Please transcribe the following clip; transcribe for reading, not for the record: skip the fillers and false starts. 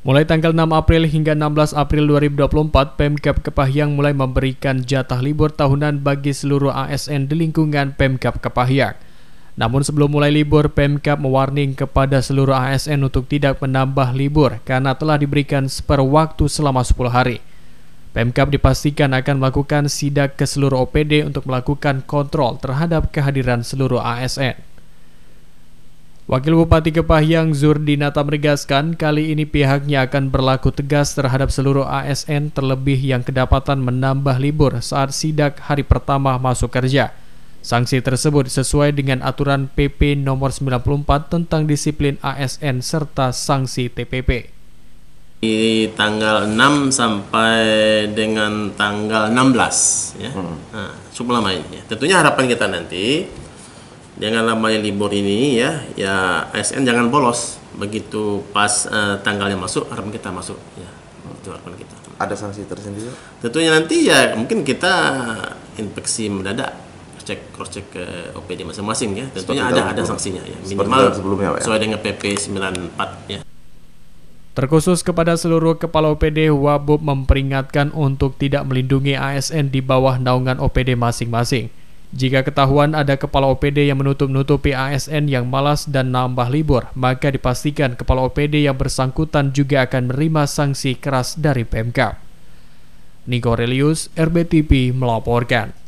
Mulai tanggal 6 April hingga 16 April 2024, Pemkab Kepahyang mulai memberikan jatah libur tahunan bagi seluruh ASN di lingkungan Pemkab Kepahyang. Namun sebelum mulai libur, Pemkab mewarning kepada seluruh ASN untuk tidak menambah libur karena telah diberikan spare waktu selama 10 hari. Pemkab dipastikan akan melakukan sidak ke seluruh OPD untuk melakukan kontrol terhadap kehadiran seluruh ASN. Wakil Bupati Kepahyang Zurdinata menegaskan kali ini pihaknya akan berlaku tegas terhadap seluruh ASN terlebih yang kedapatan menambah libur saat sidak hari pertama masuk kerja. Sanksi tersebut sesuai dengan aturan PP nomor 94 tentang disiplin ASN serta sanksi TPP. Di tanggal 6 sampai dengan tanggal 16 ya. Cukup lama ini. Tentunya harapan kita nanti dengan namanya libur ini ya ASN jangan bolos begitu pas tanggalnya masuk, harapan kita masuk ya. Itu harapan kita. Ada sanksi tersendiri? Tentunya nanti ya mungkin kita inspeksi mendadak, cross check ke OPD masing-masing ya. Tentunya ada sanksinya ya. Minimal sebelumnya, sesuai dengan PP 94 ya. Terkhusus kepada seluruh kepala OPD, Wabub memperingatkan untuk tidak melindungi ASN di bawah naungan OPD masing-masing. Jika ketahuan ada kepala OPD yang menutup-nutupi ASN yang malas dan nambah libur, maka dipastikan kepala OPD yang bersangkutan juga akan menerima sanksi keras dari Pemkab. Niko Relius, RBTV melaporkan.